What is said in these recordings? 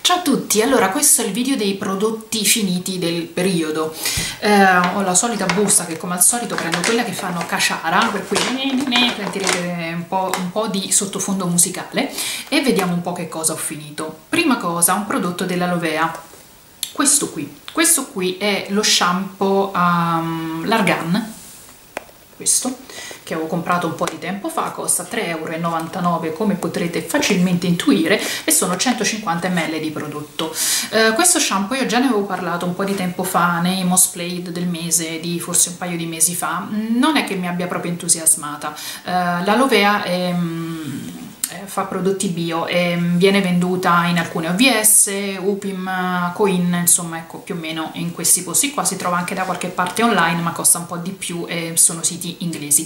Ciao a tutti, allora questo è il video dei prodotti finiti del periodo. Ho la solita busta che come al solito prendo quella che fanno caciara, per cui sentirete un po' di sottofondo musicale e vediamo un po' che cosa ho finito. Prima cosa, un prodotto dell'Alovea, questo qui è lo shampoo Largan, questo che avevo comprato un po' di tempo fa, costa 3,99 € come potrete facilmente intuire e sono 150 ml di prodotto. Questo shampoo io già ne avevo parlato un po' di tempo fa nei Most Played del mese, di forse un paio di mesi fa. Non è che mi abbia proprio entusiasmata. L'Alovea fa prodotti bio e viene venduta in alcune OVS, UPIM, Coin, insomma ecco più o meno in questi posti qua. Si trova anche da qualche parte online ma costa un po' di più e sono siti inglesi.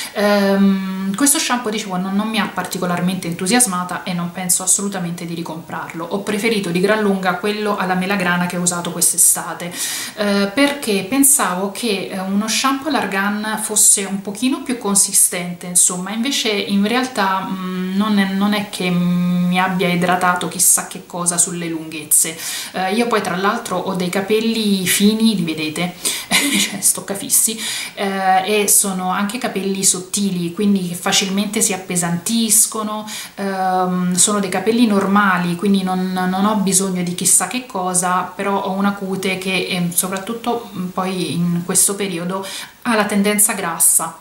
Questo shampoo, dicevo, non mi ha particolarmente entusiasmata e non penso assolutamente di ricomprarlo. Ho preferito di gran lunga quello alla melagrana che ho usato quest'estate, perché pensavo che uno shampoo Largan fosse un pochino più consistente, insomma, invece in realtà non è che mi abbia idratato chissà che cosa sulle lunghezze. Io poi tra l'altro ho dei capelli fini, li vedete, cioè stoccafissi, e sono anche capelli sottili, quindi che facilmente si appesantiscono. Sono dei capelli normali, quindi non ho bisogno di chissà che cosa, però ho una cute che soprattutto poi in questo periodo ha la tendenza grassa.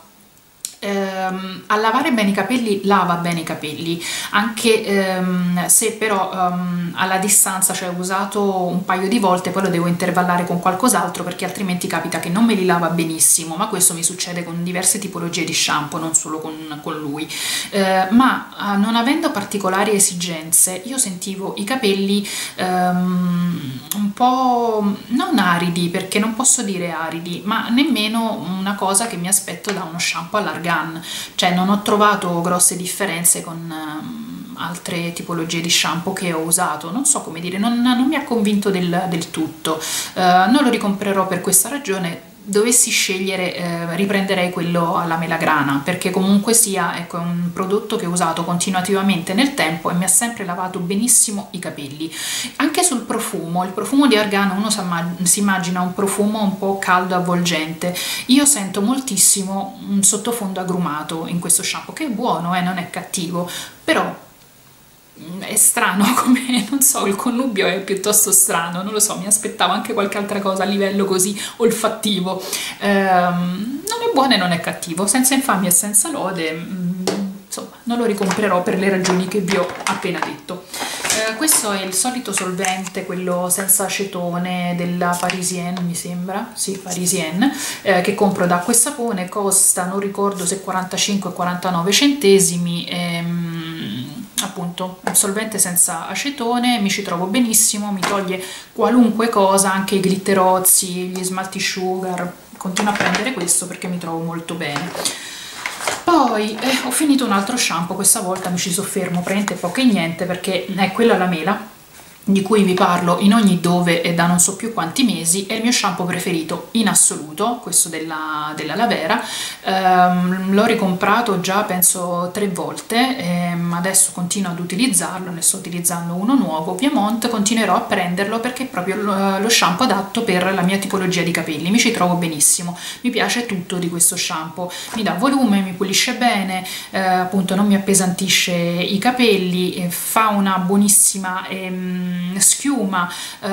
A lavare bene i capelli, lava bene i capelli, anche se però alla distanza, cioè ho usato un paio di volte, poi lo devo intervallare con qualcos'altro perché altrimenti capita che non me li lava benissimo, ma questo mi succede con diverse tipologie di shampoo, non solo con lui. Ma non avendo particolari esigenze, io sentivo i capelli un po' non aridi, perché non posso dire aridi, ma nemmeno una cosa che mi aspetto da uno shampoo allargato. Cioè non ho trovato grosse differenze con altre tipologie di shampoo che ho usato, non so come dire, non mi ha convinto del tutto. Non lo ricomprerò per questa ragione. Dovessi scegliere riprenderei quello alla melagrana, perché comunque sia, ecco, è un prodotto che ho usato continuativamente nel tempo e mi ha sempre lavato benissimo i capelli. Anche sul profumo, il profumo di argano, uno si immagina un profumo un po' caldo, avvolgente. Io sento moltissimo un sottofondo agrumato in questo shampoo, che è buono, non è cattivo, però è strano, come non so, il connubio è piuttosto strano, non lo so, mi aspettavo anche qualche altra cosa a livello così olfattivo. Non è buono e non è cattivo, senza infamia e senza lode. Insomma, non lo ricomprerò per le ragioni che vi ho appena detto. Questo è il solito solvente, quello senza acetone della Parisienne, mi sembra, sì, Parisienne, che compro da Acqua e Sapone, costa, non ricordo se 45 o 49 centesimi, appunto un solvente senza acetone, mi ci trovo benissimo, mi toglie qualunque cosa, anche i glitterozzi, gli smalti sugar. Continuo a prendere questo perché mi trovo molto bene. Poi ho finito un altro shampoo, questa volta mi ci soffermo praticamente poco e niente perché è quello alla mela, di cui vi parlo in ogni dove e da non so più quanti mesi. È il mio shampoo preferito in assoluto, questo della Lavera. L'ho ricomprato già penso 3 volte, adesso continuo ad utilizzarlo, ne sto utilizzando uno nuovo, Viamont. Continuerò a prenderlo perché è proprio lo shampoo adatto per la mia tipologia di capelli, mi ci trovo benissimo, mi piace tutto di questo shampoo, mi dà volume, mi pulisce bene, appunto non mi appesantisce i capelli, fa una buonissima schiuma,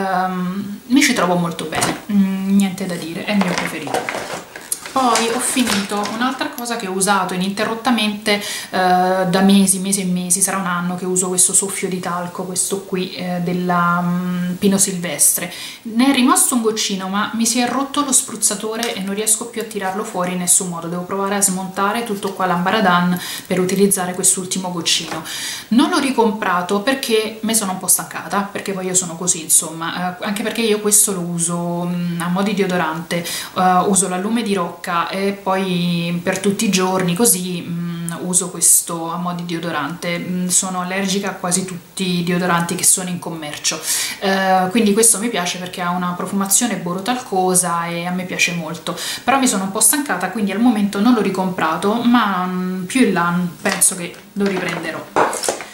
mi ci trovo molto bene, niente da dire, è il mio preferito. Poi ho finito un'altra cosa che ho usato ininterrottamente da mesi e mesi, sarà un anno che uso questo soffio di talco, questo qui della Pino Silvestre. Ne è rimasto un goccino ma mi si è rotto lo spruzzatore e non riesco più a tirarlo fuori in nessun modo, devo provare a smontare tutto qua l'ambaradan per utilizzare quest'ultimo goccino. Non l'ho ricomprato perché mi sono un po' stancata, perché poi io sono così, insomma, anche perché io questo lo uso a mo' di deodorante, uso l'allume di rocca e poi per tutti i giorni così uso questo a mo' di deodorante. Sono allergica a quasi tutti i deodoranti che sono in commercio, quindi questo mi piace perché ha una profumazione borotalcosa e a me piace molto, però mi sono un po' stancata, quindi al momento non l'ho ricomprato, ma più in là penso che lo riprenderò.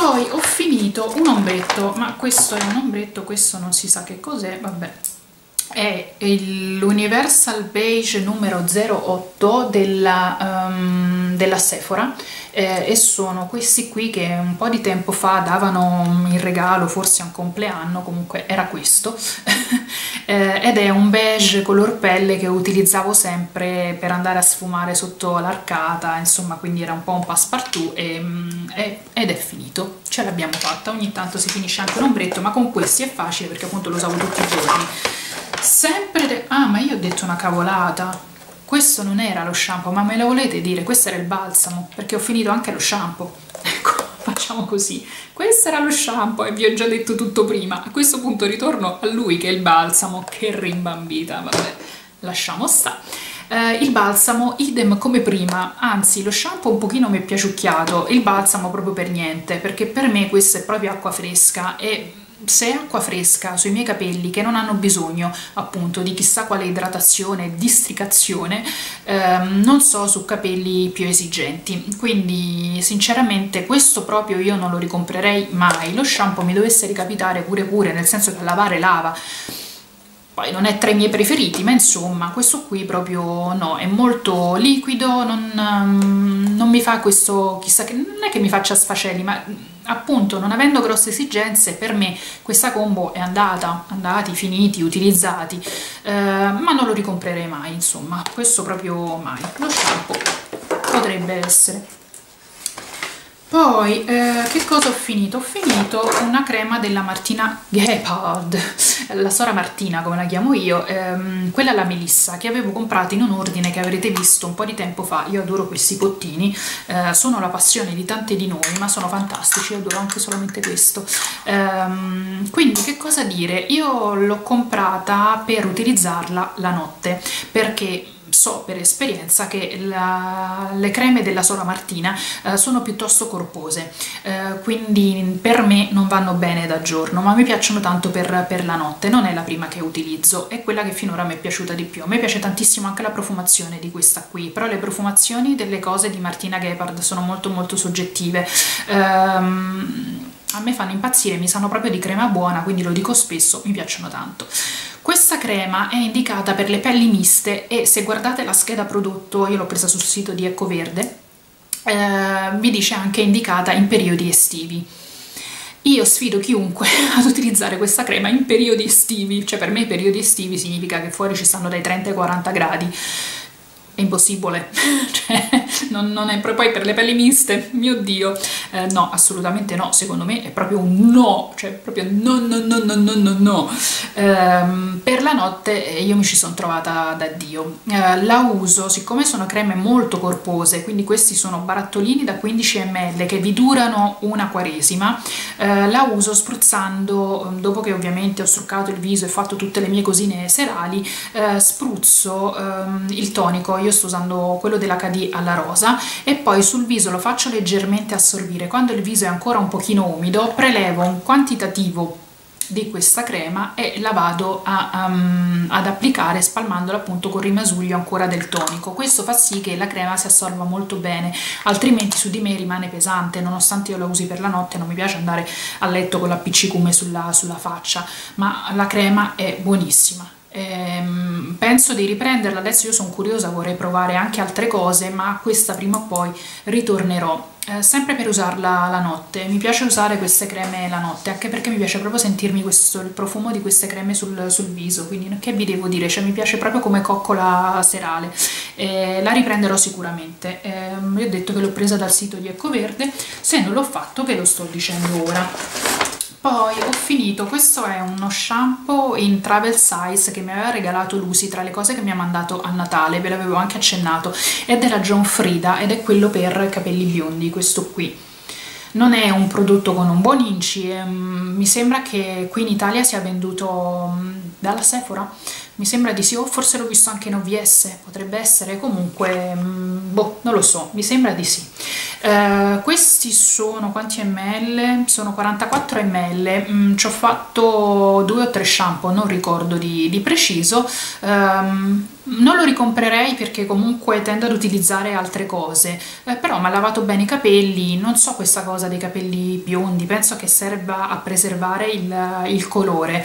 Poi ho finito un ombretto, ma questo è un ombretto, questo non si sa che cos'è, vabbè. È l'Universal Beige numero 08 della Sephora, e sono questi qui che un po' di tempo fa davano in regalo, forse a un compleanno, comunque era questo. Ed è un beige color pelle che utilizzavo sempre per andare a sfumare sotto l'arcata, insomma, quindi era un po' un passepartout ed è finito, ce l'abbiamo fatta. Ogni tanto si finisce anche un ombretto, ma con questi è facile perché appunto lo usavo tutti i giorni. Sempre ah, ma io ho detto una cavolata, questo non era lo shampoo, ma me lo volete dire? Questo era il balsamo, perché ho finito anche lo shampoo. Ecco, facciamo così, questo era lo shampoo e vi ho già detto tutto prima. A questo punto ritorno a lui che è il balsamo. Che rimbambita, vabbè, lasciamo sta. Il balsamo idem come prima, anzi lo shampoo un pochino mi è piaciucchiato, il balsamo proprio per niente, perché per me questa è proprio acqua fresca, e se è acqua fresca sui miei capelli che non hanno bisogno appunto di chissà quale idratazione e districazione, non so su capelli più esigenti, quindi sinceramente questo proprio io non lo ricomprerei mai. Lo shampoo mi dovesse ricapitare pure, nel senso che lavare lava, poi non è tra i miei preferiti, ma insomma questo qui proprio no, è molto liquido, non mi fa questo, chissà che, non è che mi faccia sfaceli, ma appunto non avendo grosse esigenze per me questa combo è andati, finiti, utilizzati, ma non lo ricomprerei mai, insomma, questo proprio mai. Lo shampoo potrebbe essere. Poi, che cosa ho finito? Ho finito una crema della Martina Gepard, la Sora Martina come la chiamo io, quella alla melissa, che avevo comprato in un ordine che avrete visto un po' di tempo fa. Io adoro questi pottini, sono la passione di tante di noi, ma sono fantastici, io adoro anche solamente questo. Quindi che cosa dire? Io l'ho comprata per utilizzarla la notte, perché so per esperienza che le creme della Sora Martina sono piuttosto corpose, quindi per me non vanno bene da giorno, ma mi piacciono tanto per la notte. Non è la prima che utilizzo, è quella che finora mi è piaciuta di più. A me piace tantissimo anche la profumazione di questa qui, però le profumazioni delle cose di Martina Gepard sono molto soggettive. A me fanno impazzire, mi sanno proprio di crema buona, quindi lo dico spesso, mi piacciono tanto. Questa crema è indicata per le pelli miste e se guardate la scheda prodotto, io l'ho presa sul sito di Ecoverde, vi dice anche indicata in periodi estivi. Io sfido chiunque ad utilizzare questa crema in periodi estivi, cioè per me i periodi estivi significa che fuori ci stanno dai 30 ai 40 gradi. È impossibile, cioè, non è poi per le pelli miste, mio Dio, no, assolutamente no, secondo me è proprio un no, cioè proprio no. Per la notte io mi ci sono trovata da Dio. La uso, siccome sono creme molto corpose, quindi questi sono barattolini da 15 ml che vi durano una quaresima, la uso spruzzando, dopo che ovviamente ho struccato il viso e fatto tutte le mie cosine serali, spruzzo il tonico. Io sto usando quello dell'HD alla rosa e poi sul viso lo faccio leggermente assorbire. Quando il viso è ancora un pochino umido prelevo un quantitativo di questa crema e la vado ad applicare spalmandola appunto con rimasuglio ancora del tonico. Questo fa sì che la crema si assorba molto bene, altrimenti su di me rimane pesante, nonostante io la usi per la notte. Non mi piace andare a letto con l'appiccicume sulla faccia, ma la crema è buonissima. Penso di riprenderla adesso, io sono curiosa, vorrei provare anche altre cose, ma questa prima o poi ritornerò, sempre per usarla la notte. Mi piace usare queste creme la notte, anche perché mi piace proprio sentirmi il profumo di queste creme sul viso, quindi che vi devo dire, cioè mi piace proprio come coccola serale. La riprenderò sicuramente. Vi ho detto che l'ho presa dal sito di Ecoverde, se non l'ho fatto ve lo sto dicendo ora. Poi ho finito, questo è uno shampoo in travel size che mi aveva regalato Lucy, tra le cose che mi ha mandato a Natale, ve l'avevo anche accennato, è della John Frieda ed è quello per capelli biondi, questo qui. Non è un prodotto con un buon inci, mi sembra che qui in Italia sia venduto dalla Sephora, mi sembra di sì, o forse l'ho visto anche in OVS, potrebbe essere, comunque, boh, non lo so, mi sembra di sì. Questi sono quanti ml? Sono 44 ml. Ci ho fatto 2 o 3 shampoo, non ricordo di preciso. Non lo ricomprerei perché comunque tendo ad utilizzare altre cose, però mi ha lavato bene i capelli. Non so, questa cosa dei capelli biondi, penso che serva a preservare il colore.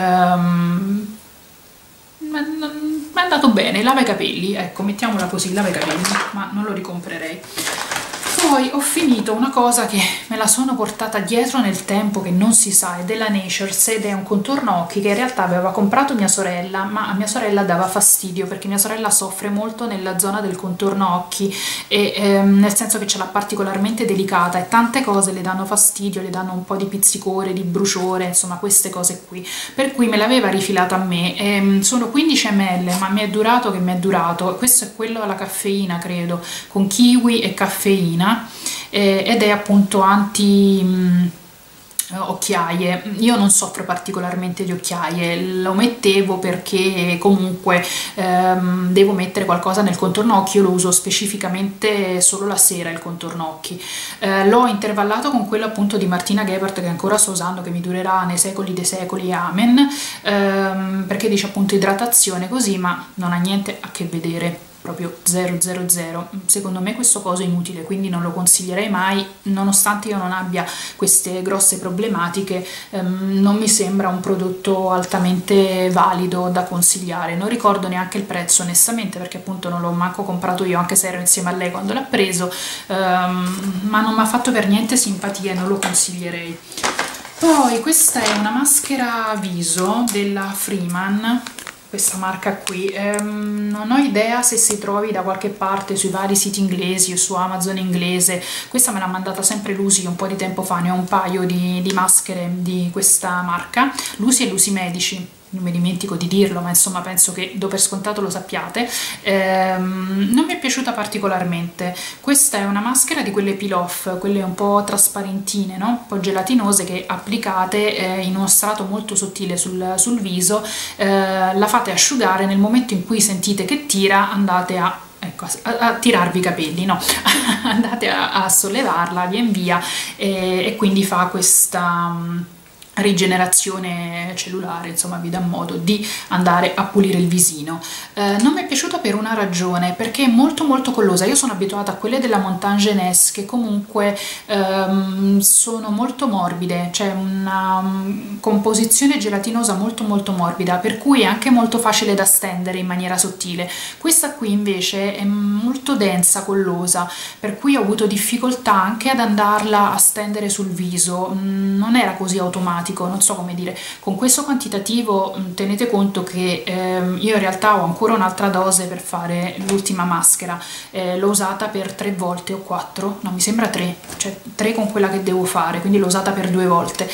Mi è andato bene, lava i capelli, ecco, mettiamola così, lava i capelli, ma non lo ricomprerei. Poi ho finito una cosa che me la sono portata dietro nel tempo, che non si sa, è della Nature's ed è un contorno occhi che in realtà aveva comprato mia sorella, ma a mia sorella dava fastidio perché mia sorella soffre molto nella zona del contorno occhi, e nel senso che ce l'ha particolarmente delicata e tante cose le danno fastidio, le danno un po' di pizzicore, di bruciore, insomma queste cose qui, per cui me l'aveva rifilata a me. Sono 15 ml, ma mi è durato che mi è durato. Questo è quello alla caffeina, credo, con kiwi e caffeina, ed è appunto anti occhiaie. Io non soffro particolarmente di occhiaie, lo mettevo perché comunque devo mettere qualcosa nel contorno occhi. Io lo uso specificamente solo la sera, il contorno occhi. L'ho intervallato con quello appunto di Martina Gebhardt, che ancora sto usando, che mi durerà nei secoli dei secoli, amen, perché dice appunto idratazione così, ma non ha niente a che vedere, proprio 000. Secondo me questo coso è inutile, quindi non lo consiglierei mai, nonostante io non abbia queste grosse problematiche. Non mi sembra un prodotto altamente valido da consigliare. Non ricordo neanche il prezzo onestamente, perché appunto non l'ho manco comprato io, anche se ero insieme a lei quando l'ha preso, ma non mi ha fatto per niente simpatia e non lo consiglierei. Poi questa è una maschera viso della Freeman, questa marca qui. Non ho idea se si trovi da qualche parte sui vari siti inglesi o su Amazon inglese. Questa me l'ha mandata sempre Lucy un po' di tempo fa, ne ho un paio di maschere di questa marca, Lucy e Lucy Medici. Non mi dimentico di dirlo, ma insomma penso che do per scontato lo sappiate. Non mi è piaciuta particolarmente. Questa è una maschera di quelle peel off, quelle un po' trasparentine, no? Un po' gelatinose, che applicate in uno strato molto sottile sul viso, la fate asciugare. Nel momento in cui sentite che tira, andate a tirarvi i capelli, no? Andate a sollevarla via in via, e quindi fa questa rigenerazione cellulare, insomma vi dà modo di andare a pulire il visino. Non mi è piaciuta per una ragione, perché è molto molto collosa. Io sono abituata a quelle della Montagne Jeunesse, che comunque sono molto morbide, c'è una composizione gelatinosa molto molto morbida, per cui è anche molto facile da stendere in maniera sottile. Questa qui invece è molto densa, collosa, per cui ho avuto difficoltà anche ad andarla a stendere sul viso. Non era così automatico, non so come dire. Con questo quantitativo tenete conto che io in realtà ho ancora un'altra dose per fare l'ultima maschera. L'ho usata per 3 volte o 4, no mi sembra 3, cioè 3 con quella che devo fare, quindi l'ho usata per 2 volte.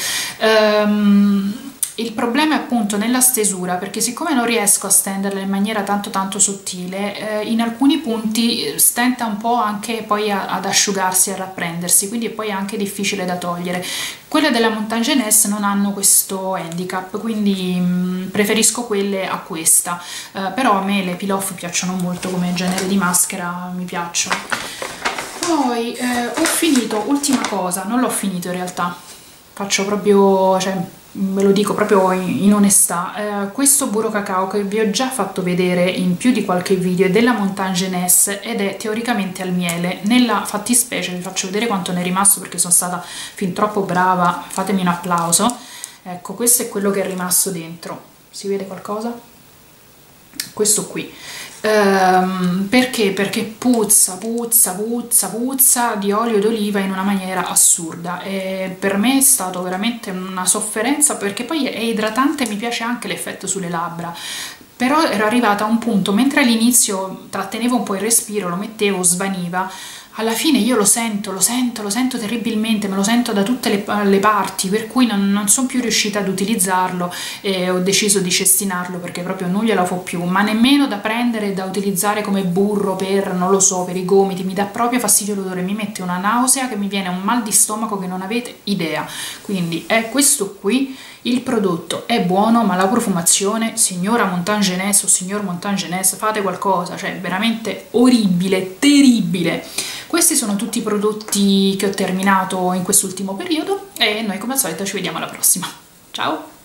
Il problema è appunto nella stesura, perché siccome non riesco a stenderla in maniera tanto sottile, in alcuni punti stenta un po' anche poi ad asciugarsi, a rapprendersi, quindi è poi anche difficile da togliere. Quelle della Montagne Jeunesse non hanno questo handicap, quindi preferisco quelle a questa, però a me le peel off piacciono molto come genere di maschera, mi piacciono. Poi ho finito, ultima cosa, non l'ho finito in realtà, faccio proprio, cioè ve lo dico proprio in onestà, questo burro cacao che vi ho già fatto vedere in più di qualche video è della Montagne Jeunesse ed è teoricamente al miele. Nella fattispecie vi faccio vedere quanto ne è rimasto, perché sono stata fin troppo brava, fatemi un applauso. Ecco, questo è quello che è rimasto dentro, si vede qualcosa? Questo qui. Perché? Perché puzza di olio d'oliva in una maniera assurda, e per me è stato veramente una sofferenza, perché poi è idratante e mi piace anche l'effetto sulle labbra. Però ero arrivata a un punto, mentre all'inizio trattenevo un po' il respiro, lo mettevo, svaniva, alla fine io lo sento terribilmente, me lo sento da tutte le parti, per cui non sono più riuscita ad utilizzarlo, e ho deciso di cestinarlo perché proprio non gliela fo più, ma nemmeno da prendere e da utilizzare come burro per, non lo so, per i gomiti. Mi dà proprio fastidio l'odore, mi mette una nausea che mi viene un mal di stomaco che non avete idea. Quindi è questo qui. Il prodotto è buono, ma la profumazione, signora Montagne Jeunesse o signor Montagne Jeunesse, fate qualcosa, cioè veramente orribile, terribile. Questi sono tutti i prodotti che ho terminato in quest'ultimo periodo e noi come al solito ci vediamo alla prossima. Ciao!